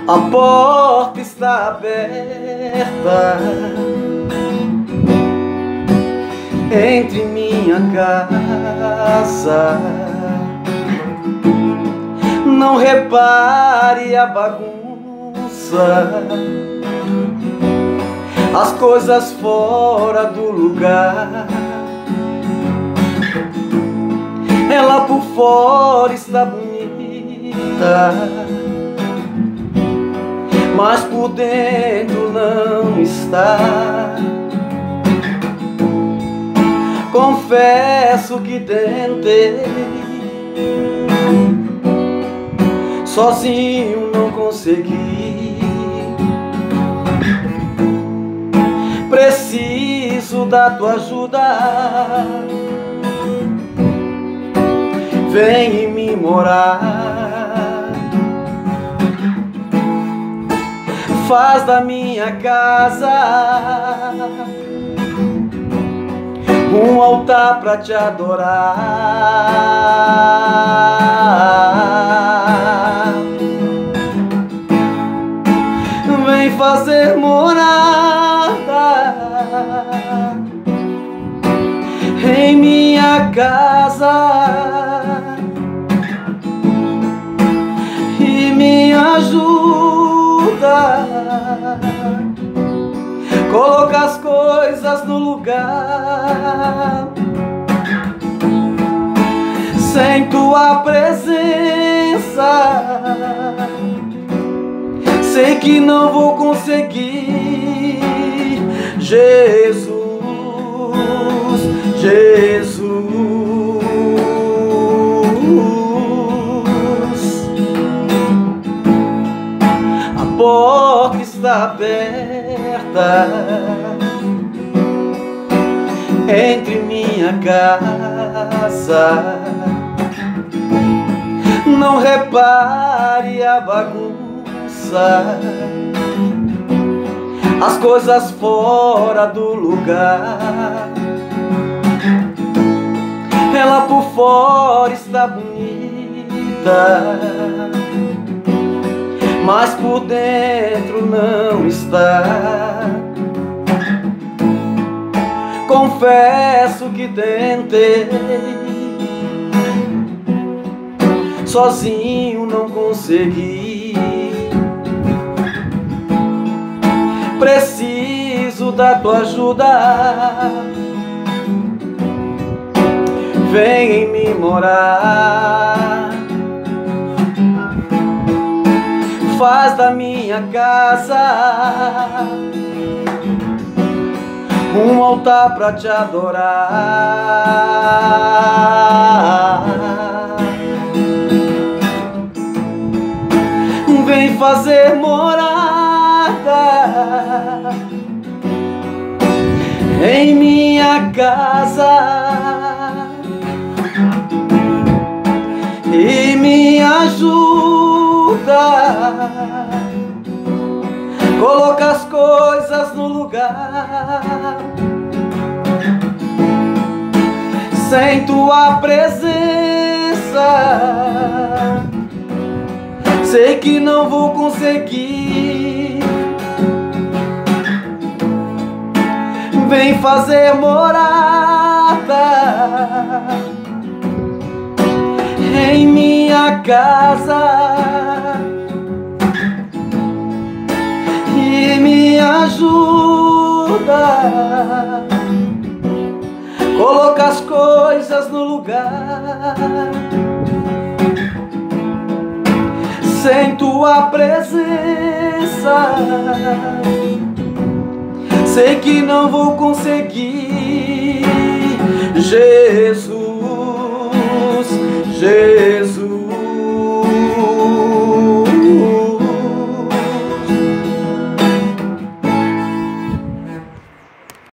A porta está aberta entre minha casa. Não repare a bagunça, as coisas fora do lugar. Ela por fora está bonita, mas por dentro não está. Confesso que tentei, sozinho não consegui. Preciso da tua ajuda, vem em mim morar. Faz da minha casa um altar pra te adorar. Vem fazer morada em minha casa e me ajuda. Coloca as coisas no lugar. Sem tua presença, sei que não vou conseguir. Jesus, Jesus, a porta está aberta entre minha casa. Não repare a bagunça, as coisas fora do lugar. Ela por fora está bonita, mas por dentro não está. Confesso que tentei, sozinho não consegui. Preciso da tua ajuda, vem em mim morar. Faz da minha casa um altar pra te adorar. Vem fazer morada em minha casa e me ajuda. Coloca as coisas no lugar. Sem tua presença, sei que não vou conseguir. Vem fazer morada em minha casa e me ajuda. Coloca as coisas no lugar. Sem tua presença, sei que não vou conseguir. Jesus, Jesus.